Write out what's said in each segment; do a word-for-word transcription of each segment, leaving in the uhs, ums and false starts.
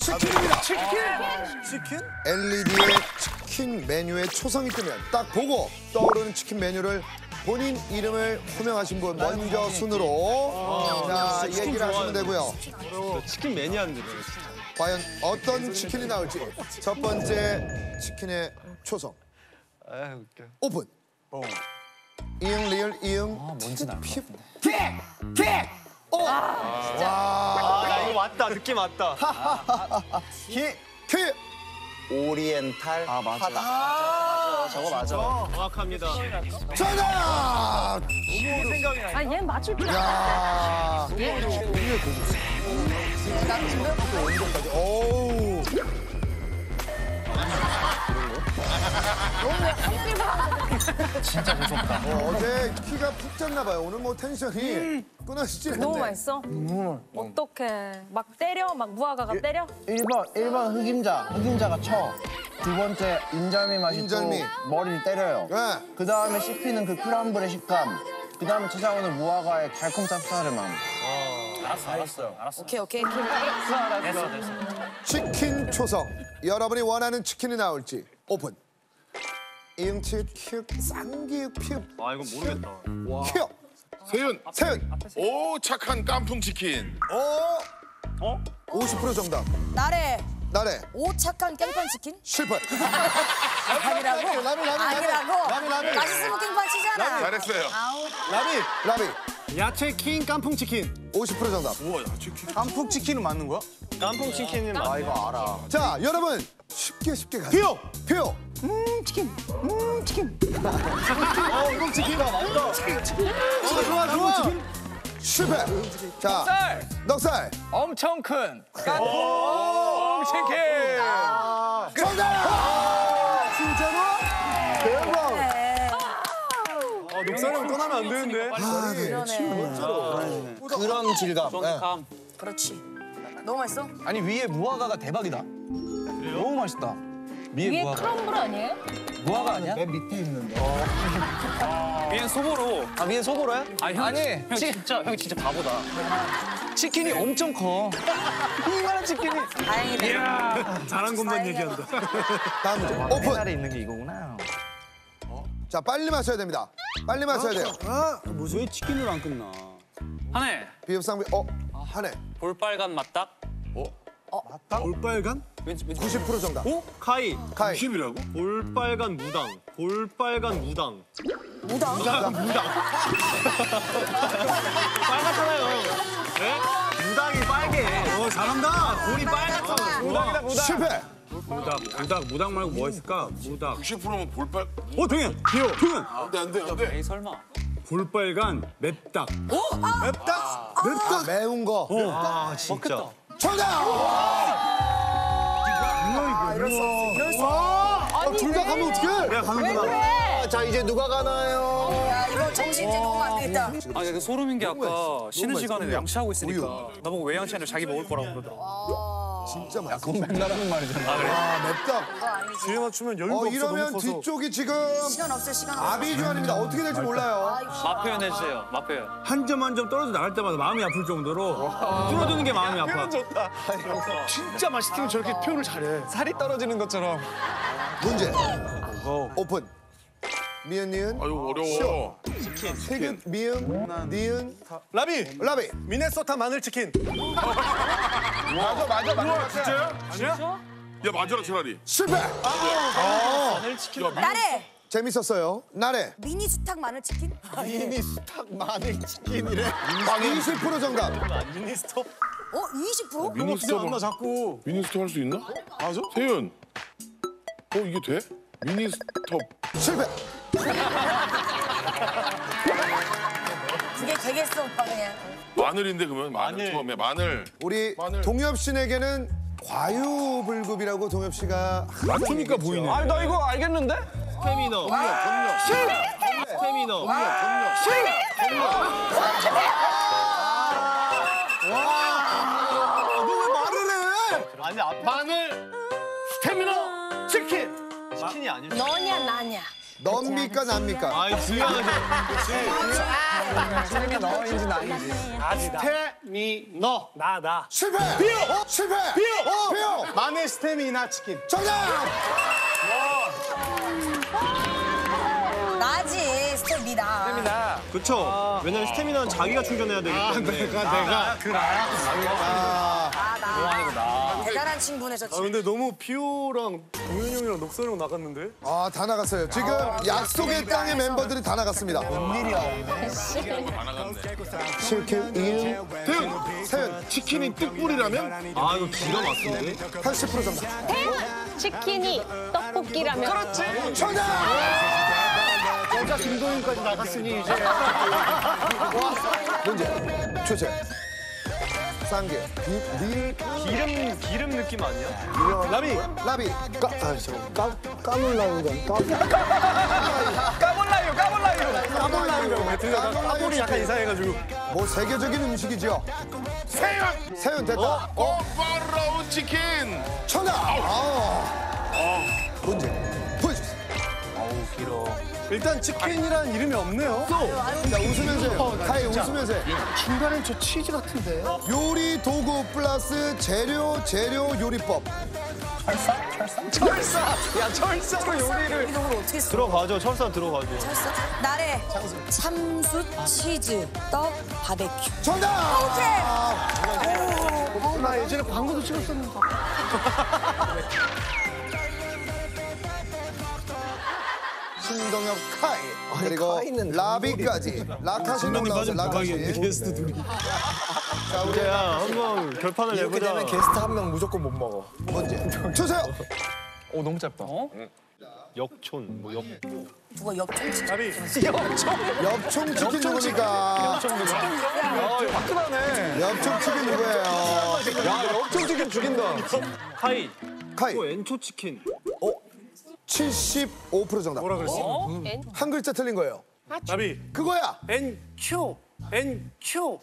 치킨입니다. 치킨? 치킨? 엘이디의 치킨 메뉴에 초성이 뜨면 딱 보고 떠오르는 치킨 메뉴를 본인 이름을 호명하신 분 먼저 순으로 자 얘기를 하시면 되고요. 치킨 매니아인데. 과연 어떤 치킨이 나올지 첫 번째 치킨의 초성 아 웃겨. 오픈. 이응 리을 이응 아, 뭔지 알것 같은데. 개! 개! 오! 아, 나 이거 맞다. 느낌 왔다. 기! 기! 오리엔탈 아, 맞아. 하다. 아, 저거 맞아. 정확합니다. 정답! 이게 생각이 나. 아, 얘는 맞출 줄 알아. 야 얘. 이게 고급스. 온도까지. 오우. 진짜 무섭다. 어, 어제 키가 푹 잤나 봐요. 오늘 뭐 텐션이 끊어지지 않네. 너무 맛있어? 어떡해. 막 때려? 막 무화과가 때려? 일 번, 일 번 흑임자. 흑임자가 쳐. 두 번째 인절미 맛이 인절미. 또 머리를 때려요. 네. 그 다음에 씹히는 그 크럼블의 식감. 그 다음에 찾아오는 무화과의 달콤 짭짤한 맛. 알았어, 알았어요. 알았어. 오케이, 오케이. 됐어, 됐어. 치킨 초성. 여러분이 원하는 치킨이 나올지 오픈. 이응치읒 키읔 쌍기읒 피읍 아 이건 모르겠다. 키읔 세윤. 세윤. 오 착한 깐풍 치킨. 오. 어? 오십 퍼센트 정답. 나래. 나래. 오 착한 깽판 치킨? 실패. 아니라고? 라미, 라미, 라미. 아니라고? 라미, 라미. 맛있으면 깽판 치잖아. 잘했어요. 라비. 라비. 야채 킹 깐풍 치킨. 오십 퍼센트 정답. 우와 야 치킨. 깐풍 치킨은 맞는 거야? 깐풍 치킨은 맞아. 아, 이거 알아. 자, 여러분 쉽게 쉽게 가세요. 피오! 피오. 음, 치킨. 음, 치킨. 어 이거 치킨이다. 맞다. 좋아, 좋아. 실패. 자, 넉살. 엄청 큰 깐풍 치킨. 정답. 진짜로? 대박. 아 녹살이 형 떠나면 안 되는데. 아, 네. 그러네. 그런 질감. 네. 그렇지. 너무 맛있어? 아니, 위에 무화과가 대박이다. 너무 맛있다. 위에, 위에 무화과. 크럼블 아니에요? 무화과 아니야? 맨 밑에 있는데. 위엔 소보로. 아, 위에 소보로야? 아니, 형, 아니, 형 치- 진짜 형 진짜 바보다. 치킨이 엄청 커. 이만한 치킨이. 다행이다. 잘한 것만 얘기한다. 다음 문제. 오픈. 옛날에 있는 게 이거구나. 자, 빨리 마셔야 됩니다. 빨리 마셔야 돼요. 왜 치킨으로 안 끝나? 한해 비읍상비. 어, 한해. 볼빨간 맞닥. 볼빨간? 왠지 왠지 구십 퍼센트 정답. 오? 카이. 카이. 십이라고? 볼빨간 무당. 볼빨간 무당. 무당? 무당. 무당. 빨갛잖아요. 네? 무당이 빨개. 어 잘한다. 볼이 빨갛잖아. 무당이다 무당. 실패. 무당. 무당. 무당 말고 뭐 있을까? 무당. 구십 퍼센트면 볼빨. 어 동현. 기호. 동현. 안돼 안돼 안돼. 에이 설마. 볼빨간 맵닭. 맵다. 맵다. 매운 거. 아 진짜. 정답. 이럴 수 없어. 이럴 수 없어. 아, 둘 다 가면 어떡해? 내가 가는 왜 구나. 그래? 자, 이제 누가 가나요? 야, 이거 정신줄 놓으면 안 되겠다. 아 근데 소름인 게 아까 쉬는 맛있어. 시간에 우유. 양치하고 있으니까 우유. 나보고 왜 양치하냐 자기 먹을 거라고 그러더라고. 진짜 맛있어. 그건 맨날 하는 말이잖아. 아, 맵다. 그거 아니지. 뒤에 맞추면 여유가 어, 없어. 이러면 너무 커서. 뒤쪽이 지금 시간 없어, 시간 없어. 아비주안입니다. 어떻게 될지 몰라요. 맛 표현해 주세요. 맛 표현. 한 점 한 점 떨어져 나갈 때마다 마음이 아플 정도로 뚫어주는 게 마음이 아파. 진짜 맛있으면 저렇게 표현을 잘해. 살이 떨어지는 것처럼. 문제. 오픈. 미은, 니은. 아유 어려워. 세균, 미음, 니은, 라비. 라비. 미네소타 마늘 치킨. 맞아, 맞아, 맞아. 진짜야? 아니야? 야 맞아라 차라리. 실패. 마늘 치킨. 나래. 재밌었어요. 나래. 미니 수탉 마늘 치킨? 미니 수탉 마늘 치킨이래. 이십 퍼센트 정답. 미니스톱. 어, 이십 퍼센트? 미니스톱 자꾸. 미니스톱 할 수 있나? 맞아? 세윤. 어 이게 돼? 미니스톱. 실패. 그게 되겠어, 오빠 그냥. 마늘인데 그러면 마늘, 마늘. 처음에 마늘. 우리 마늘. 동엽 씨에게는 과유불급이라고 동엽 씨가 맞추니까 보이네. 아니, 나 이거 알겠는데? 스태미너. 스태미너. 아니 앞 마늘 스태미너 치킨. 치킨이 아닐 수. 너냐, 나냐. 넌입니까 납니까? 아이 중요하죠. 치킨이 너인지 나인지. 스태미너. 나 나. 실패. 비오. 실패. 비오. 비오. 마늘 스테미나 치킨. 정답! 나지 스텝이다. 그렇죠. 왜냐면 스테미나는 자기가 충전해야 되기 때문에. 내가 내가 그 나야. 아, 아나 대단한 친구네 저 아 친구. 근데 너무 피오랑 동현이 형이랑 녹선 형 나갔는데? 아, 다 나갔어요. 지금 약속의 땅의 멤버들이 다 나갔습니다. 치킨 이유 태윤, 세윤 치킨이 뜻불이라면? 아 이거 기가 막히네. 팔십 퍼센트 정답. 태연 치킨이 떡볶이라면. 그렇지. 정답! 여자 김도윤까지 나갔으니 이제. 문제 주세요. 쌍계 밀 기름 기름 느낌 아니야? 라비. 라비 까, 아, 잠깐. 까, 까물라는 건 까, 까몰라요, 까몰라요. 까몰라이라고 왜 들려? 까몰이 약간 이상해가지고. 뭐 세계적인 음식이죠. 세윤! 세윤 됐다. 어? 파라오 치킨! 정답. 아. 문제 보여주세요. 일단 치킨이란 이름이 없네요. 자 웃으면서 해요. 카이 웃으면서 해. 중간에 저 치즈 같은데. 요리 도구 플러스 재료 재료 요리법. 야, 철사로 요리를. 이름으로 어떻게 써? 들어가죠. 철사 들어가죠. 쳤어? 나래 참숯 치즈 떡 바베큐. 정답. 오케이. 나 예전에 광고도 찍었었는데. 신동엽 카이 그리고 카이는 라비까지 라카신 나왔어요. 라카신. 게스트 둘이. 자 우리 야 한번 결판을 이렇게 내보자. 되면 게스트 한 명 무조건 못 먹어. 문제 주세요. 오, 너무 짧다. 역촌 뭐 역. 누가 옆총 치킨. 라비. 엽총 치킨 누굽니까? 화끈하네. 엽총 치킨 누구예요? 야 역촌 치킨 죽인다. 카이. 카이 또 엔초 치킨. 칠십오 퍼센트 정답. 뭐라 그랬어? 한 글자 틀린 거예요. 라비. 그거야. 엔초. 엔초.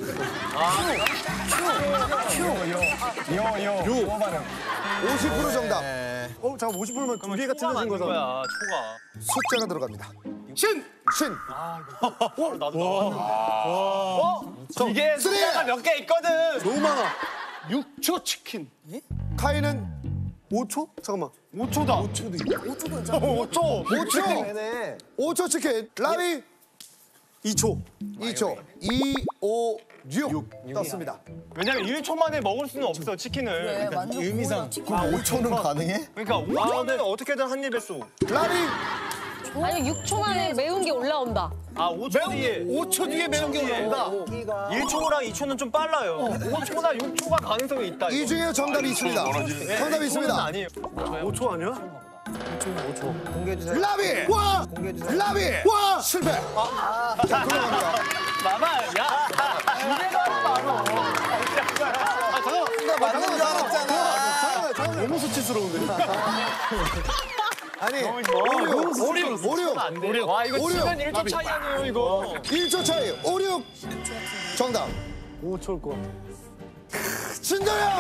오십 퍼센트 정답. 어 잠깐 오십 퍼센트면 두 개가 틀려진 거잖아. 초가. 숫자가 들어갑니다. 신! 신. 이게 쓰리. 숫자가 몇 개 있거든. 너무 많아. 육 초 치킨. 카이는 오 초? 잠깐만. 오 초다. 오 초도 있다. 오초죠 오 초. 오 초. 네네. 오 초 치킨. 라비 이 초. 이 초. 이, 오, 육 떴습니다. 왜냐면 일 초 만에 먹을 수는 없어 치킨을. 네, 완전 의미상. 오 초는 가능해? 그러니까 오 초는 어떻게든 한 입에 쏘. 라비 아니 육 초 만에 매운 게 올라온다. 아 오 초 뒤에. 오 초 뒤에 매운 게 올라온다. 일 초랑 이 초는 좀 빨라요. 오 초나 육 초가 가능성이 있다. 이 중에 정답이 있습니다. 정답이 있습니다. 아니에요. 오 초 아니야? 공개해주세요. 라비 와! 공개해주세요. 라비 와 실패. 자 들어갑니다. 마마, 야. 맞는 줄 알았잖아. 너무 수치스러운데. 아니 오류 오류 오류 와, 이거 오류. 치면 일 초 차이 아니에요, 이거. 일 초 차이 오류 정답. 오 초일 것 같아. 진도야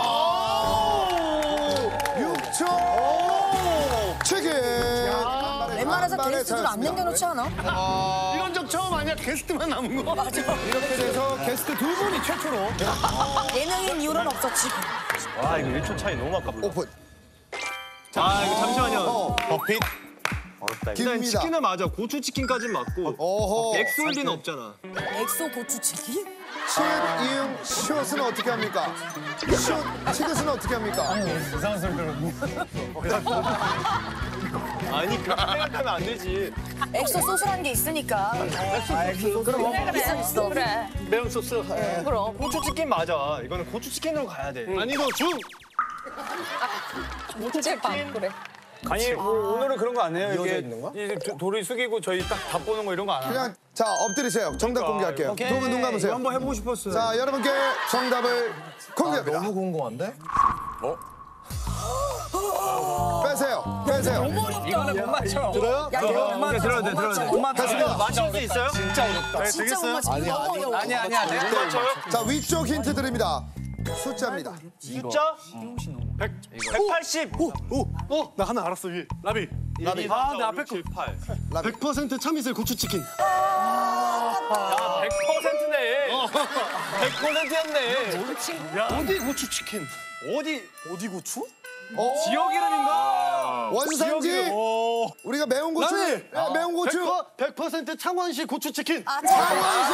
육 초 치킨. 웬만해서 게스트들 안 남겨놓지 않아? 이런 적 처음 아니야? 게스트만 남은 거. 맞아. 이렇게 돼서 게스트 두 분이 최초로 예능인 이유는 없었지. 와 이거 일 초 차이 너무 아깝다. 오픈. 아 이거 잠시만요. 어, 버핏. 어렵다. 일단 깁니다. 치킨은 맞아. 고추 치킨까지는 맞고. 어허. 엑솔리는 없잖아. 엑소 고추치킨? 치읓, 이응, 슛은 어떻게 합니까? 슛, 치읓은 어떻게 합니까? 이상한 소리 들었네. 아니 그렇게 생각하면 안 되지. 엑소 소스라는 게 있으니까. 그럼 있어 있어. 그래. 매운 소스. 그럼. 고추 치킨 맞아. 이거는 고추 치킨으로 가야 돼. 아니 너 중. 무제빵 그래. 아니, 뭐, 오늘은 그런 거 안 해요. 이어져 이게 있는 거? 이제 도- 돌을 숙이고 저희 딱 답 보는 거 이런 거 안 해요. 그냥 자 엎드리세요. 정답 공개할게요. 두 분 눈 감으세요. 한번 해보고 싶었어요. 자 여러분께 정답을 공개합니다. 너무 궁금한데? 빼세요. 빼세요. 이거는 못 맞춰. 들어요? 야, 이거 네, 들어야 돼, 들어야 돼. 못 맞춰. 됐습니다. 맞출 수 있어요? 진짜 어렵다. 진짜 못 맞춰. 아니 아니. 아니야, 아니야. 내가 맞춰요. 자 위쪽 힌트 드립니다. 숫자입니다. 숫자? 백, 백팔십. 오, 오, 오. 나 하나 알았어, 이. 라비. 라비. 아, 내 앞에 거. 백 퍼센트 참이슬 고추치킨. 야, 백 퍼센트네. 백 퍼센트였네. 야, 어디 고추치킨? 어디 어디 고추? 어? 지역 이름인가? 원산지 우리가 매운 고추. 나비! 네, 매운 고추. 백 퍼센트 창원시 고추치킨. 아, 창원시.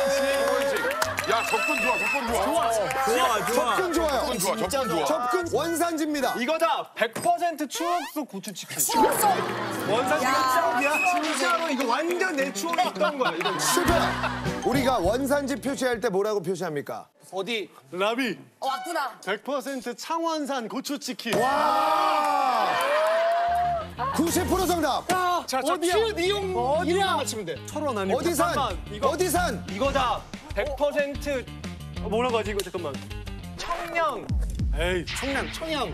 야 접근 좋아 접근 좋아. 좋아, 좋아. 접근 좋아요. 접근 좋아 접근 좋아. 접근 원산지입니다. 이거다. 백 퍼센트 추억 속 고추치킨. 추웠어. 원산지가 짱이야. 진짜로 이거 완전 내 추억에 있던 거야. 이거. 실패. 우리가 원산지 표시할 때 뭐라고 표시합니까? 어디? 라비. 어, 왔구나. 백 퍼센트 창원산 고추치킨. 와. 구십 퍼센트 정답. 자, 저 키읔 이용 이름만 맞추면 돼. 철원 아니고. 어디 산? 잠깐만, 이거- 어디 산? 이거다. 백 퍼센트 어, 뭐라고 하지 이거 잠깐만. 청량. 에이 청량 청양.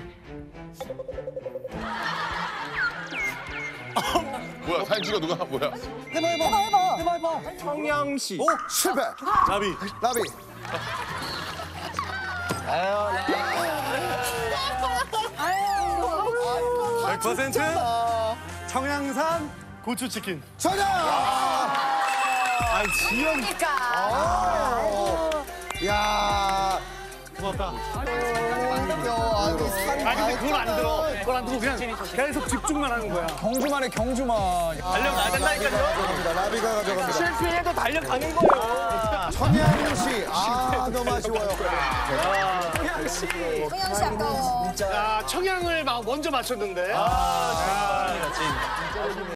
뭐야 사진 찍어 누가 뭐야? 해봐, 해봐. 해봐, 해봐. 청량시. 실패. 라비. 나비. 백 퍼센트 청양산 고추치킨. 정답. 아 지역. 그러니까. 야. 고맙다. 아이고, 산. 아 근데 그걸 안 들어. 그걸 안 들고 그냥 계속 집중만 하는 거야. 경주만해 경주만. 달려가야 된다니까요. 가져갑니다. 나비가 가져갑니다. 실패해도 달려가는 거예요. 청양시. 아, 너무 아쉬워요. 청량시. 성현 씨 아까워. 야 청양을 막 먼저 맞췄는데. 아,